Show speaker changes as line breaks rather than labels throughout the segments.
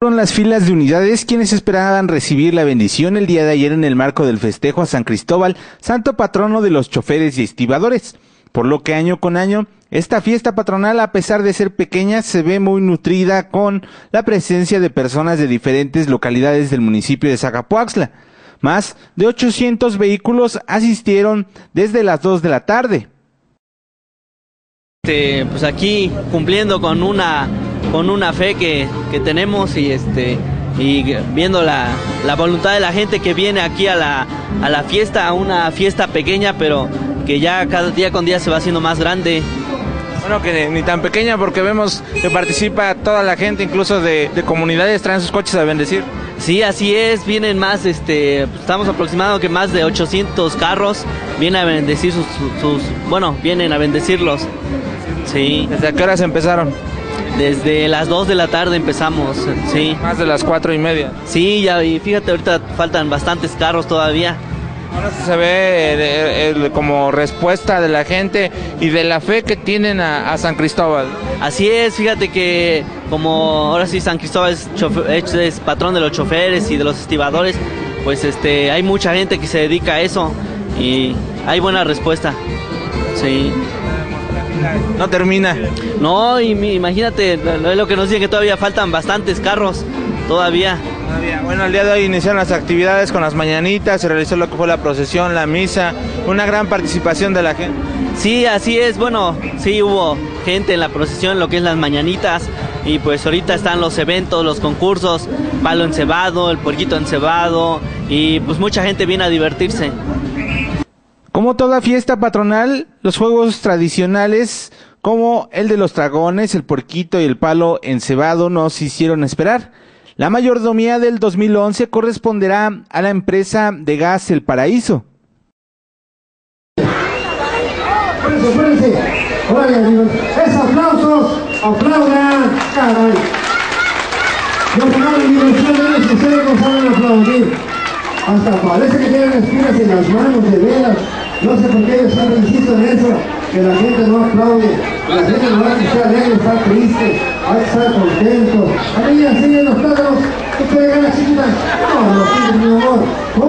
Fueron las filas de unidades quienes esperaban recibir la bendición el día de ayer en el marco del festejo a San Cristóbal, santo patrono de los choferes y estibadores, por lo que año con año esta fiesta patronal, a pesar de ser pequeña, se ve muy nutrida con la presencia de personas de diferentes localidades del municipio de Zacapoaxtla. Más de 800 vehículos asistieron desde las 2 de la tarde.
Pues aquí cumpliendo con una fe que tenemos y viendo la voluntad de la gente que viene aquí a la fiesta, a una fiesta pequeña, pero que ya cada día con día se va haciendo más grande.
Bueno, que ni tan pequeña, porque vemos que participa toda la gente, incluso de comunidades, traen sus coches a bendecir.
Sí, así es, vienen más, estamos aproximando que más de 800 carros vienen a bendecir vienen a bendecirlos. Sí.
¿Desde a qué horas empezaron?
Desde las 2 de la tarde empezamos, sí.
Más de las 4:30.
Sí, ya, y fíjate, ahorita faltan bastantes carros todavía.
Ahora se ve como respuesta de la gente y de la fe que tienen a San Cristóbal.
Así es, fíjate que como ahora sí San Cristóbal es patrón de los choferes y de los estibadores, pues hay mucha gente que se dedica a eso y hay buena respuesta. Sí.
No termina.
No, imagínate, lo que nos dicen que todavía faltan bastantes carros, todavía.
Bueno, el día de hoy iniciaron las actividades con las mañanitas, se realizó lo que fue la procesión, la misa, una gran participación de la gente.
Sí, así es, bueno, sí hubo gente en la procesión, lo que es las mañanitas, y pues ahorita están los eventos, los concursos, palo encebado, el puerquito encebado, y pues mucha gente viene a divertirse.
Como toda fiesta patronal, los juegos tradicionales como el de los dragones, el puerquito y el palo encebado no se hicieron esperar. La mayordomía del 2011 corresponderá a la empresa de gas El Paraíso.
Espérense. Órale, amigos. Esos aplausos, aplaudan, caray. Los amables dimensiones que ustedes no saben aplaudir. Hasta parece que tienen espinas en las manos, de veras. No sé por qué ellos siempre insisten en eso, que la gente no aplaude. La gente no va a estar alegre, está triste, hay que estar contento. A mí enseñan los plátanos, que te ganas chiquita. No, mi amor,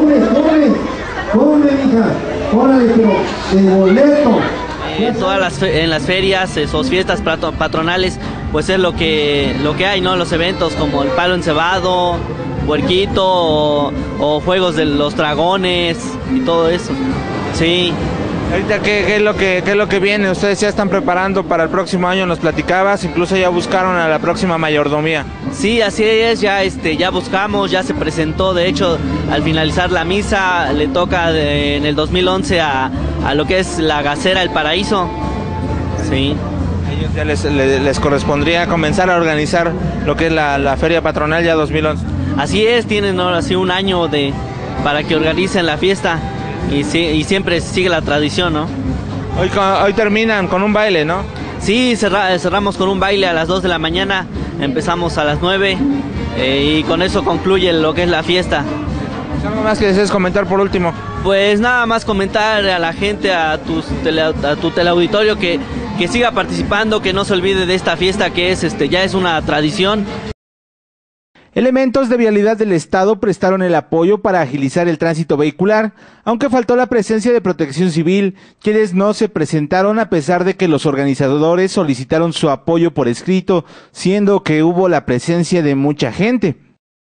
come, mija. Órale, pero de boleto.
En las ferias o fiestas patronales, pues es lo que hay, ¿no? Los eventos como el palo encebado, puerquito o juegos de los dragones y todo eso. Sí.
Ahorita, ¿qué es lo que viene? Ustedes ya están preparando para el próximo año, nos platicabas, incluso ya buscaron a la próxima mayordomía.
Sí, así es, ya buscamos, ya se presentó, de hecho, al finalizar la misa, le toca en el 2011 a lo que es la gasera El Paraíso. Sí.
Ellos ya les correspondría comenzar a organizar lo que es la feria patronal ya 2011.
Así es, tienen ahora sí un año para que organicen la fiesta. Y siempre sigue la tradición, ¿no?
Hoy terminan con un baile, ¿no?
Sí, cerramos con un baile a las 2 de la mañana, empezamos a las 9 y con eso concluye lo que es la fiesta.
¿Algo más que desees comentar por último?
Pues nada más comentar a la gente, a tu teleauditorio que siga participando, que no se olvide de esta fiesta que es ya es una tradición.
Elementos de vialidad del Estado prestaron el apoyo para agilizar el tránsito vehicular, aunque faltó la presencia de Protección Civil, quienes no se presentaron a pesar de que los organizadores solicitaron su apoyo por escrito, siendo que hubo la presencia de mucha gente.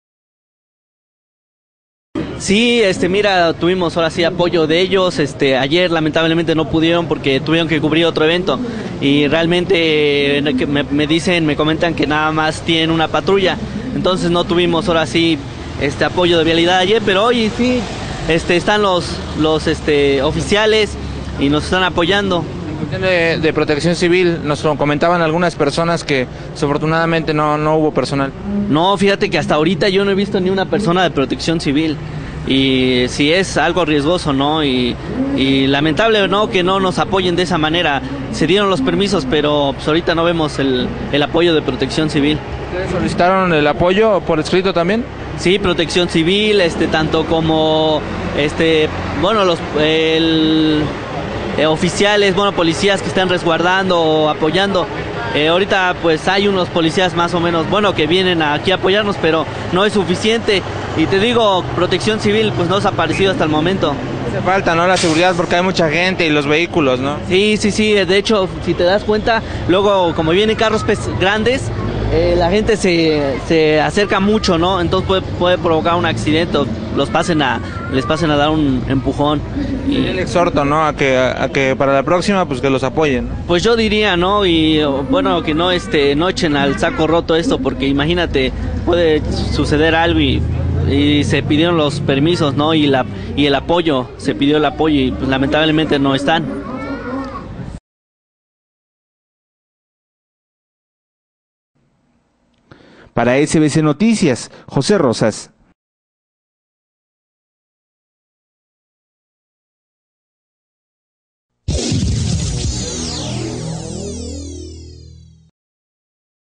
Sí, mira, tuvimos ahora sí apoyo de ellos, ayer lamentablemente no pudieron porque tuvieron que cubrir otro evento y realmente me comentan que nada más tienen una patrulla, entonces no tuvimos ahora sí apoyo de vialidad ayer, pero hoy sí están los oficiales y nos están apoyando.
En cuestión de Protección Civil, nos comentaban algunas personas que desafortunadamente no hubo personal.
No, fíjate que hasta ahorita yo no he visto ni una persona de Protección Civil. Y sí es algo riesgoso, ¿no? Y lamentable, ¿no?, que no nos apoyen de esa manera. Se dieron los permisos, pero pues ahorita no vemos el apoyo de Protección Civil.
¿Ustedes solicitaron el apoyo por escrito también?
Sí, Protección Civil, tanto como, los oficiales, policías que están resguardando o apoyando, Ahorita pues hay unos policías más o menos, bueno, que vienen aquí a apoyarnos, pero no es suficiente. Y te digo, Protección Civil pues no se ha aparecido hasta el momento.
Hace falta, ¿no? La seguridad porque hay mucha gente y los vehículos, ¿no?
Sí, de hecho, si te das cuenta, luego como vienen carros grandes, la gente se acerca mucho, ¿no? Entonces puede provocar un accidente, les pasen a dar un empujón.
Y el exhorto, ¿no? A que para la próxima, pues que los apoyen, ¿no?
Pues yo diría, ¿no? Y bueno, que no echen al saco roto esto, porque imagínate, puede suceder algo y se pidieron los permisos, ¿no? Y el apoyo, se pidió el apoyo y pues lamentablemente no están.
Para SBC Noticias, José Rosas.